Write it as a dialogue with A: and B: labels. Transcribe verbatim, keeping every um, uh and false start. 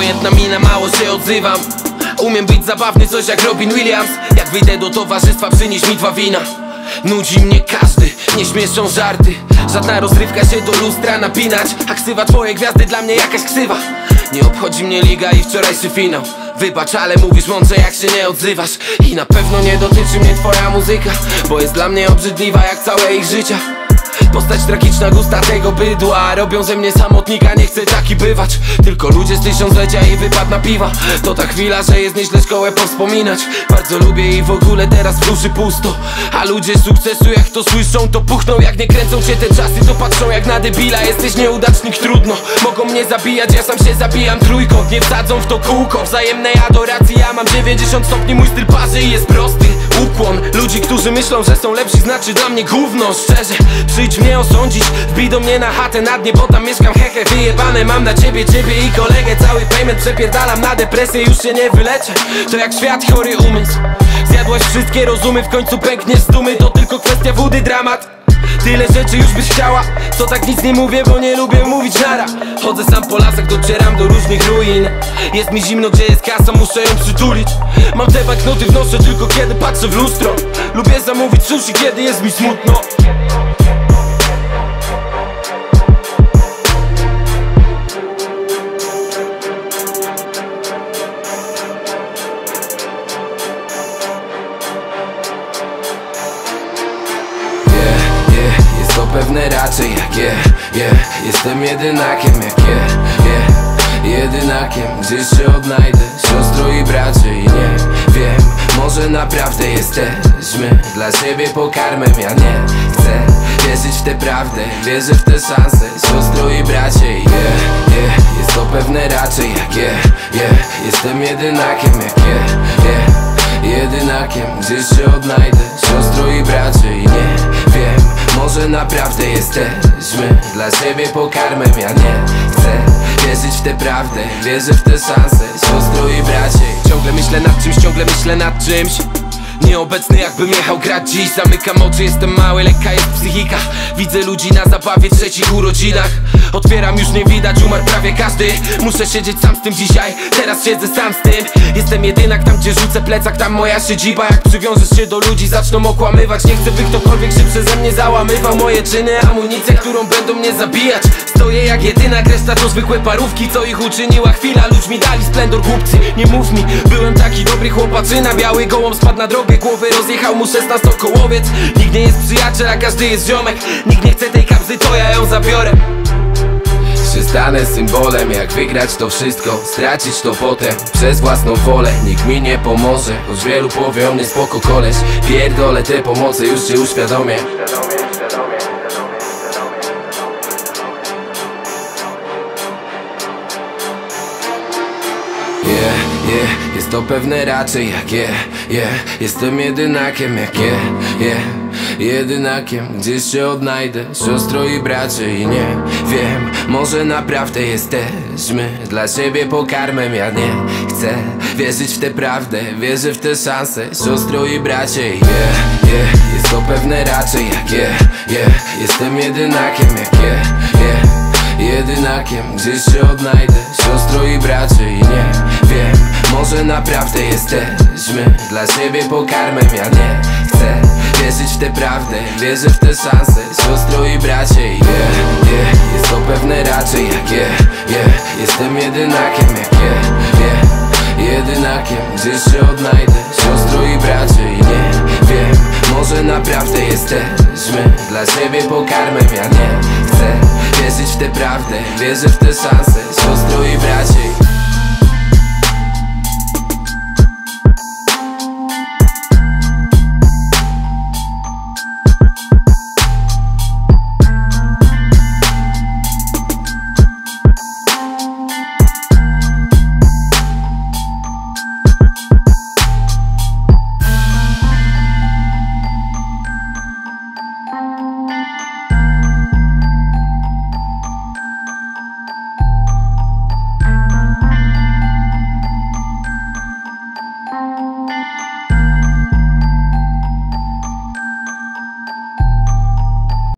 A: Obojętna mina, mało się odzywam. Umiem być zabawny, coś jak Robin Williams. Jak wyjdę do towarzystwa, przynieś mi dwa wina. Nudzi mnie każdy, nie śmieszą żarty. Żadna rozrywka się do lustra napinać. A ksywa twoje gwiazdy dla mnie jakaś ksywa. Nie obchodzi mnie liga i wczorajszy finał. Wybacz, ale mówisz mądrze jak się nie odzywasz. I na pewno nie dotyczy mnie twoja muzyka, bo jest dla mnie obrzydliwa jak całe ich życia. Postać tragiczna, gusta tego bydła robią ze mnie samotnika, nie chcę taki bywać. Tylko ludzie z tysiąclecia i wypad na piwa. To ta chwila, że jest nieźle szkołę powspominać. Bardzo lubię i w ogóle teraz w duszy pusto. A ludzie sukcesu jak to słyszą, to puchną. Jak nie kręcą cię te czasy, to patrzą jak na debila. Jesteś nieudacznik, trudno, mogą mnie zabijać, ja sam się zabijam trójkąt. Nie wsadzą w to kółko wzajemnej adoracji. Ja mam dziewięćdziesiąt stopni, mój styl parzy i jest prosty ukłon. Ludzi, którzy myślą, że są lepsi, znaczy dla mnie gówno. Szczerze, przyjdź mnie osądzić, wbij do mnie na chatę na dnie, bo tam mieszkam, hehe, wyjebane mam na ciebie, ciebie i kolegę. Cały payment przepierdalam na depresję, już się nie wyleczę. To jak świat, chory umysł. Zjadłaś wszystkie rozumy, w końcu pękniesz z dumy. To tylko kwestia wody, dramat. Tyle rzeczy już byś chciała, co tak nic nie mówię, bo nie lubię mówić nara. Chodzę sam po lasach, docieram do różnych ruin. Jest mi zimno, gdzie jest kasa, muszę ją przytulić. Mam te banknoty w nosie tylko kiedy patrzę w lustro. Lubię zamówić sushi, kiedy jest mi smutno.
B: To pewne raczej jak je, yeah, yeah. Jestem jedynakiem jak je, yeah, yeah. Jedynakiem, gdzieś się odnajdę, siostro i bracie. I nie wiem, może naprawdę jesteśmy dla siebie pokarmem. Ja nie chcę wierzyć w tę prawdę, wierzę w te szanse, siostro i bracie. I yeah, yeah. Jest to pewne raczej jak je, yeah, yeah. Jestem jedynakiem jak je, yeah. Jedynakiem, gdzieś się odnajdę, siostro i bracie. I nie wiem, może naprawdę jesteśmy dla siebie pokarmem. Ja nie chcę wierzyć w tę prawdę, wierzę w te szanse, siostro i bracie.
A: Ciągle myślę nad czymś, ciągle myślę nad czymś. Nieobecny jakbym jechał grać dziś. Zamykam oczy, jestem mały, lekka jest psychika. Widzę ludzi na zabawie, trzecich urodzinach. Otwieram, już nie widać, umarł prawie każdy. Muszę siedzieć sam z tym dzisiaj, teraz siedzę sam z tym. Jestem jedynak, tam gdzie rzucę plecak, tam moja siedziba. Jak przywiążesz się do ludzi, zaczną okłamywać. Nie chcę, by ktokolwiek się przeze mnie załamywał. Moje czyny, amunicję, którą będą mnie zabijać. Stoję jak jedynak, reszta to zwykłe parówki, co ich uczyniła chwila. Ludźmi dali splendor głupcy. Nie mów mi, byłem taki dobry chłopaczyna. Biały gołąb spadł na drogę, głowy rozjechał mu szesnastokołowiec. Nikt nie jest przyjaciel, a każdy jest ziomek. Nikt nie chce tej kapsy, to ja ją zabiorę.
B: Czy stanę symbolem, jak wygrać to wszystko, stracić to potem przez własną wolę. Nikt mi nie pomoże, choć wielu powie o mnie spoko koleś. Pierdolę te pomoce, już się uświadomię. Yeah, yeah, jest to pewne raczej jak je, yeah, yeah. Jestem jedynakiem jak je, yeah. Jedynakiem, gdzieś się odnajdę, siostro i bracie. I nie wiem, może naprawdę jesteśmy dla siebie pokarmem. Ja nie chcę wierzyć w tę prawdę, wierzę w te szanse, siostro i bracie. I yeah, yeah, jest to pewne raczej jak je, yeah, yeah. Jestem jedynakiem jak je, yeah. Jedynakiem, gdzieś się odnajdę, siostro i bracie. I nie wiem, może naprawdę jesteśmy dla siebie pokarmem. Ja nie chcę wierzyć w tę prawdę, wierzę w te szanse, siostro i bracie. I yeah, yeah, jest to pewne raczej jak je, yeah, yeah. Jestem jedynakiem jak je, yeah. Jedynakiem, gdzieś się odnajdę, siostro i bracie. I nie wiem, może naprawdę jesteśmy dla siebie pokarmem. Ja nie chcę wierzyć w tę prawdę, wierzę w te szanse, siostro i bracie.